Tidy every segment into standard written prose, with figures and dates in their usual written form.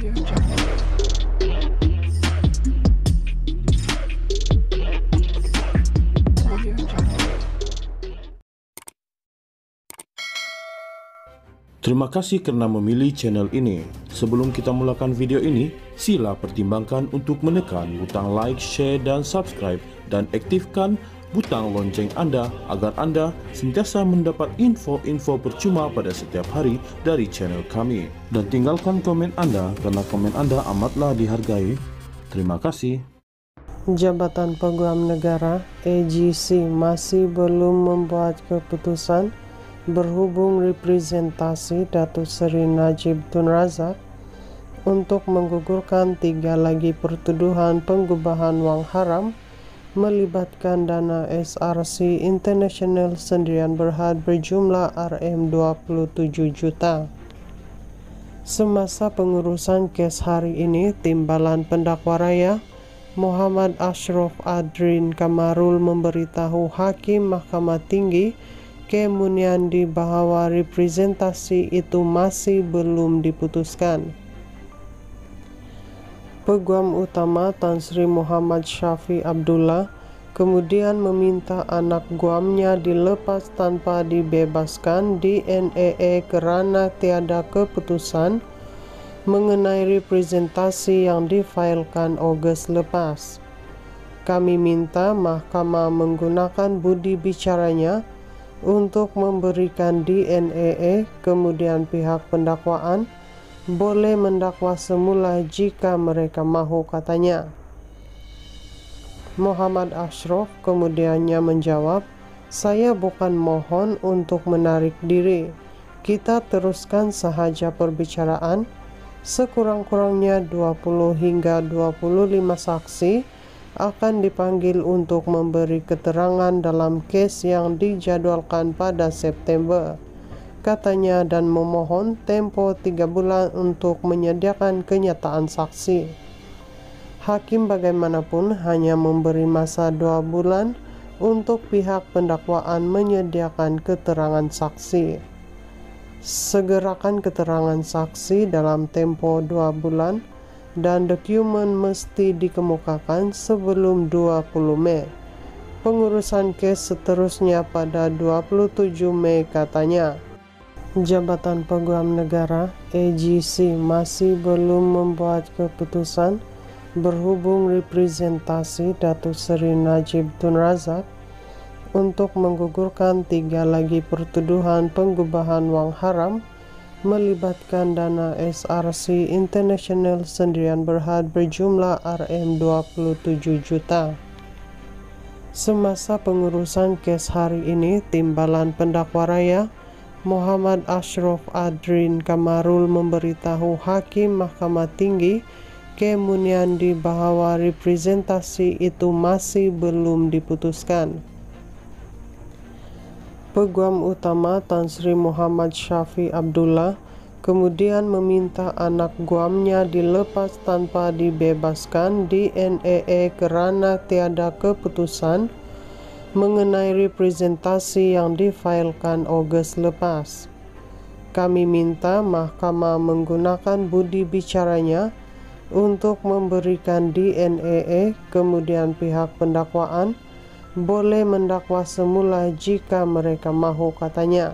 Terima kasih karena memilih channel ini. Sebelum kita mulakan video ini, sila pertimbangkan untuk menekan butang like, share, dan subscribe, dan aktifkan butang lonceng Anda agar Anda sentiasa mendapat info-info percuma pada setiap hari dari channel kami. Dan tinggalkan komen Anda karena komen Anda amatlah dihargai. Terima kasih. Jabatan Peguam Negara (AGC) masih belum membuat keputusan berhubung representasi Datuk Seri Najib Tun Razak untuk menggugurkan 3 lagi pertuduhan penggubahan wang haram melibatkan dana SRC International Sendirian Berhad berjumlah Rm27 juta. Semasa pengurusan kes hari ini, Timbalan Pendakwa Raya Muhammad Ashraf Adrin Kamarul memberitahu Hakim Mahkamah Tinggi Kemuniandi bahwa representasi itu masih belum diputuskan. Peguam Utama Tan Sri Muhammad Syafi Abdullah kemudian meminta anak guamnya dilepas tanpa dibebaskan di NEE kerana tiada keputusan mengenai representasi yang difailkan Ogos lepas. Kami minta mahkamah menggunakan budi bicaranya untuk memberikan DNEE, kemudian pihak pendakwaan boleh mendakwa semula jika mereka mahu, katanya. Muhammad Ashraf kemudiannya menjawab, "Saya bukan mohon untuk menarik diri. Kita teruskan sahaja perbicaraan. Sekurang-kurangnya 20 hingga 25 saksi akan dipanggil untuk memberi keterangan dalam kes yang dijadwalkan pada September," katanya, dan memohon tempo 3 bulan untuk menyediakan kenyataan saksi. Hakim bagaimanapun hanya memberi masa 2 bulan untuk pihak pendakwaan menyediakan keterangan saksi. Segerakan keterangan saksi dalam tempo 2 bulan dan dokumen mesti dikemukakan sebelum 20 Mei. Pengurusan kes seterusnya pada 27 Mei, katanya. Jabatan Peguam Negara (AGC) masih belum membuat keputusan berhubung representasi Datuk Seri Najib Tun Razak untuk menggugurkan 3 lagi pertuduhan penggubahan wang haram melibatkan dana SRC International Sendirian Berhad berjumlah Rm27 juta. Semasa pengurusan kes hari ini, Timbalan Pendakwa Raya Muhammad Ashraf Adrin Kamarul memberitahu Hakim Mahkamah Tinggi Kemuniandi bahwa representasi itu masih belum diputuskan. Peguam Utama Tan Sri Muhammad Syafi Abdullah kemudian meminta anak guamnya dilepas tanpa dibebaskan di NEE kerana tiada keputusan mengenai representasi yang difailkan Ogos lepas. Kami minta mahkamah menggunakan budi bicaranya untuk memberikan DNEE, kemudian pihak pendakwaan boleh mendakwa semula jika mereka mahu, katanya.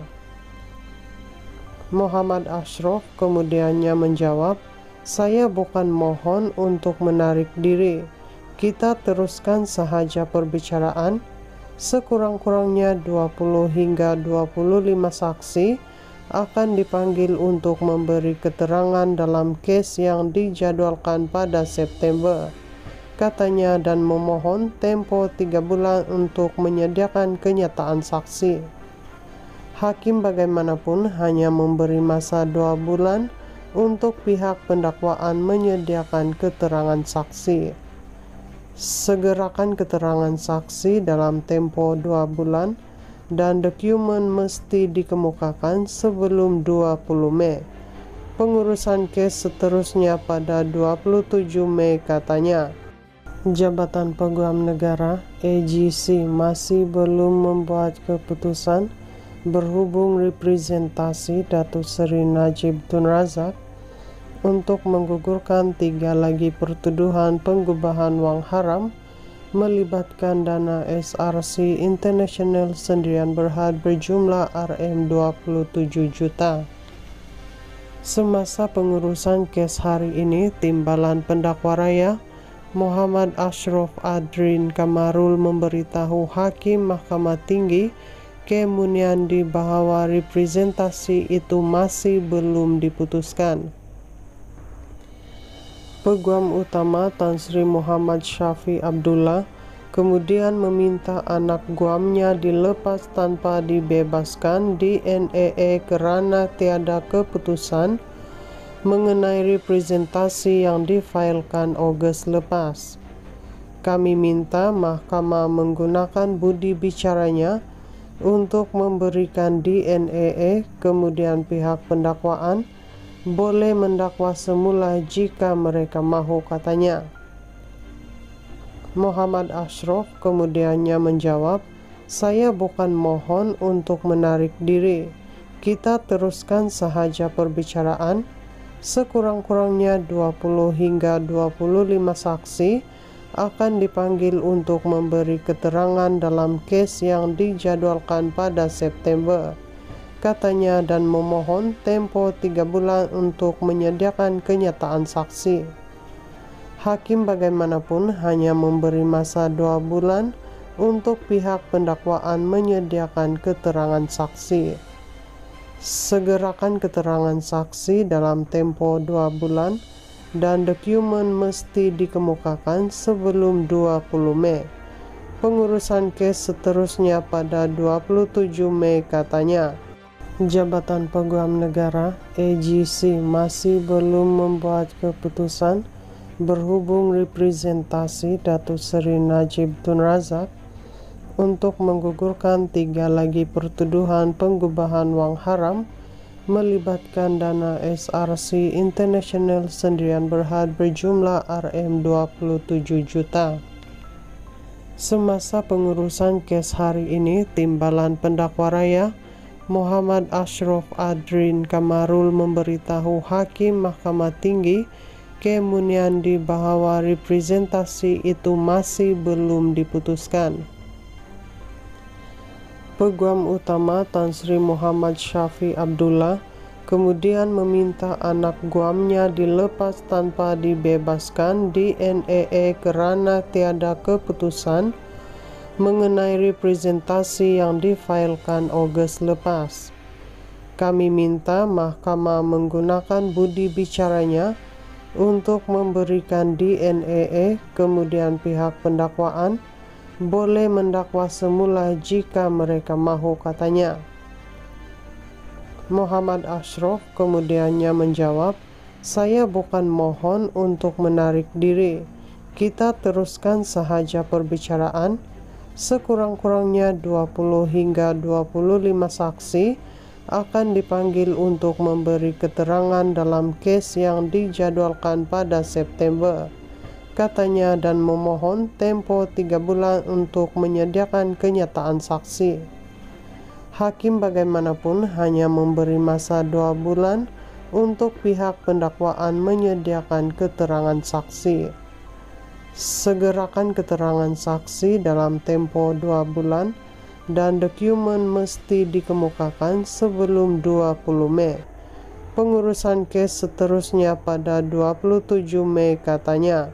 Muhammad Ashraf kemudiannya menjawab, "Saya bukan mohon untuk menarik diri. Kita teruskan sahaja perbicaraan. Sekurang-kurangnya 20 hingga 25 saksi akan dipanggil untuk memberi keterangan dalam kes yang dijadwalkan pada September," katanya, dan memohon tempo 3 bulan untuk menyediakan kenyataan saksi. Hakim bagaimanapun hanya memberi masa 2 bulan untuk pihak pendakwaan menyediakan keterangan saksi. Segerakan keterangan saksi dalam tempo 2 bulan dan dokumen mesti dikemukakan sebelum 20 Mei. Pengurusan kes seterusnya pada 27 Mei, katanya. Jabatan Peguam Negara (AGC) masih belum membuat keputusan berhubung representasi Datuk Seri Najib Tun Razak untuk menggugurkan 3 lagi pertuduhan penggubahan uang haram melibatkan dana SRC International Sendirian Berhad berjumlah Rm27 juta. Semasa pengurusan kes hari ini, Timbalan Pendakwa Raya Muhammad Ashraf Adrin Kamarul memberitahu Hakim Mahkamah Tinggi Kemuniandi bahwa representasi itu masih belum diputuskan. Peguam Utama Tan Sri Muhammad Syafi Abdullah kemudian meminta anak guamnya dilepas tanpa dibebaskan di NEE kerana tiada keputusan mengenai representasi yang difailkan Ogos lepas. Kami minta mahkamah menggunakan budi bicaranya untuk memberikan DNEE, kemudian pihak pendakwaan boleh mendakwa semula jika mereka mahu, katanya. Muhammad Ashraf kemudiannya menjawab, "Saya bukan mohon untuk menarik diri. Kita teruskan sahaja perbicaraan. Sekurang-kurangnya 20 hingga 25 saksi akan dipanggil untuk memberi keterangan dalam kes yang dijadwalkan pada September," katanya, dan memohon tempo 3 bulan untuk menyediakan kenyataan saksi. Hakim bagaimanapun hanya memberi masa 2 bulan untuk pihak pendakwaan menyediakan keterangan saksi. Segerakan keterangan saksi dalam tempo 2 bulan dan dokumen mesti dikemukakan sebelum 20 Mei. Pengurusan kes seterusnya pada 27 Mei, katanya. Jabatan Peguam Negara AGC masih belum membuat keputusan berhubung representasi Datuk Seri Najib Tun Razak untuk menggugurkan 3 lagi pertuduhan penggubahan wang haram melibatkan dana SRC International Sendirian Berhad berjumlah Rm27 juta. Semasa pengurusan kes hari ini, Timbalan Pendakwa Raya Muhammad Ashraf Adrin Kamarul memberitahu Hakim Mahkamah Tinggi Kemuniandi bahwa representasi itu masih belum diputuskan. Peguam Utama Tan Sri Muhammad Syafi Abdullah kemudian meminta anak guamnya dilepas tanpa dibebaskan di NEE kerana tiada keputusan mengenai representasi yang difailkan Ogos lepas. Kami minta mahkamah menggunakan budi bicaranya untuk memberikan DNEE, kemudian pihak pendakwaan boleh mendakwa semula jika mereka mahu, katanya. Muhammad Ashraf kemudiannya menjawab, "Saya bukan mohon untuk menarik diri. Kita teruskan sahaja perbicaraan. Sekurang-kurangnya 20 hingga 25 saksi akan dipanggil untuk memberi keterangan dalam kes yang dijadwalkan pada September," katanya, dan memohon tempo 3 bulan untuk menyediakan kenyataan saksi. Hakim bagaimanapun hanya memberi masa 2 bulan untuk pihak pendakwaan menyediakan keterangan saksi. Segerakan keterangan saksi dalam tempo 2 bulan dan dokumen mesti dikemukakan sebelum 20 Mei. Pengurusan kes seterusnya pada 27 Mei, katanya.